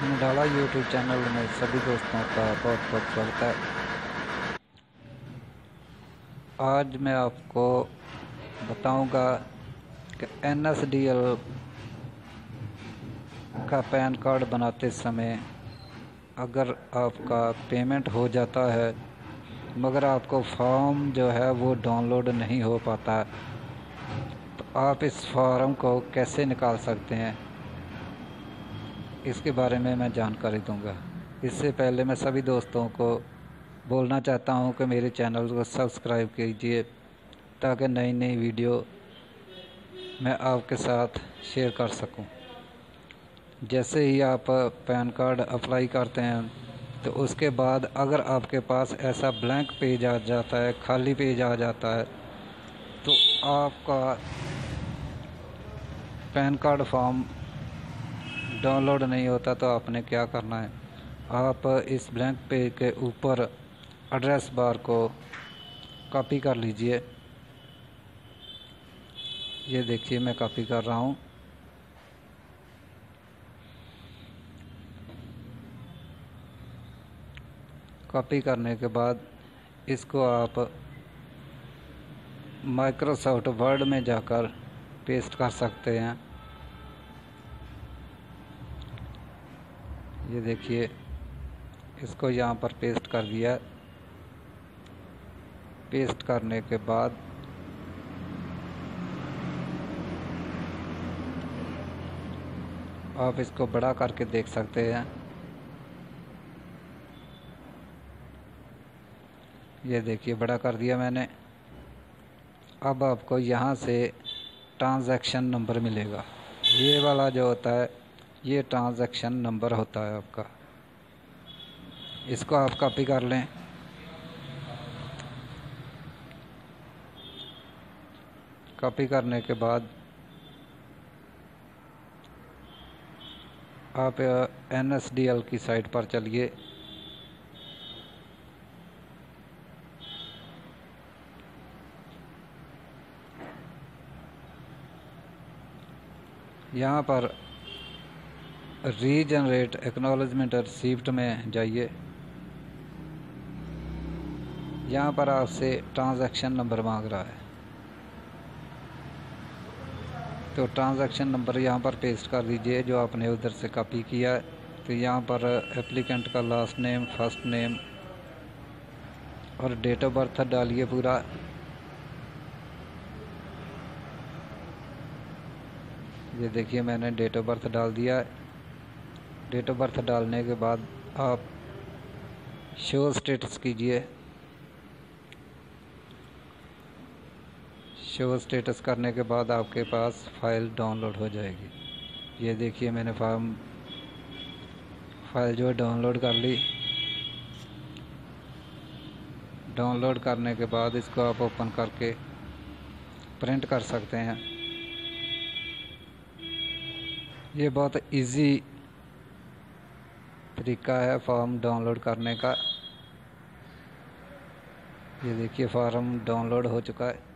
निराला YouTube channel में सभी दोस्तों का बहुत बहुत स्वागत है। आज मैं आपको बताऊंगा कि NSDL का पैन कार्ड बनाते समय अगर आपका पेमेंट हो जाता है मगर आपको फॉर्म जो है वो डाउनलोड नहीं हो पाता, तो आप इस फॉर्म को कैसे निकाल सकते हैं, इसके बारे में मैं जानकारी दूंगा। इससे पहले मैं सभी दोस्तों को बोलना चाहता हूं कि मेरे चैनल को सब्सक्राइब कीजिए ताकि नई नई वीडियो मैं आपके साथ शेयर कर सकूं। जैसे ही आप पैन कार्ड अप्लाई करते हैं तो उसके बाद अगर आपके पास ऐसा ब्लैंक पेज आ जाता है, खाली पेज आ जाता है, तो आपका पैन कार्ड फॉर्म डाउनलोड नहीं होता। तो आपने क्या करना है, आप इस ब्लैंक पेज के ऊपर एड्रेस बार को कॉपी कर लीजिए। ये देखिए मैं कॉपी कर रहा हूँ। कॉपी करने के बाद इसको आप माइक्रोसॉफ्ट वर्ड में जाकर पेस्ट कर सकते हैं। ये देखिए इसको यहाँ पर पेस्ट कर दिया। पेस्ट करने के बाद आप इसको बड़ा करके देख सकते हैं। ये देखिए बड़ा कर दिया मैंने। अब आपको यहाँ से ट्रांजैक्शन नंबर मिलेगा। ये वाला जो होता है ये ट्रांजैक्शन नंबर होता है आपका। इसको आप कॉपी कर लें। कॉपी करने के बाद आप NSDL की साइट पर चलिए। यहाँ पर रीजनरेट एक्नॉलेजमेंट रिसीप्ट में जाइए। यहाँ पर आपसे ट्रांजैक्शन नंबर मांग रहा है, तो ट्रांजैक्शन नंबर यहाँ पर पेस्ट कर दीजिए जो आपने उधर से कॉपी किया है। तो यहाँ पर एप्लीकेंट का लास्ट नेम, फर्स्ट नेम और डेट ऑफ बर्थ डालिए पूरा। ये देखिए मैंने डेट ऑफ बर्थ डाल दिया है। डेट ऑफ बर्थ डालने के बाद आप शो स्टेटस कीजिए। शो स्टेटस करने के बाद आपके पास फाइल डाउनलोड हो जाएगी। ये देखिए मैंने फाइल जो है डाउनलोड कर ली। डाउनलोड करने के बाद इसको आप ओपन करके प्रिंट कर सकते हैं। ये बहुत इजी तरीका है फॉर्म डाउनलोड करने का। ये देखिए फॉर्म डाउनलोड हो चुका है।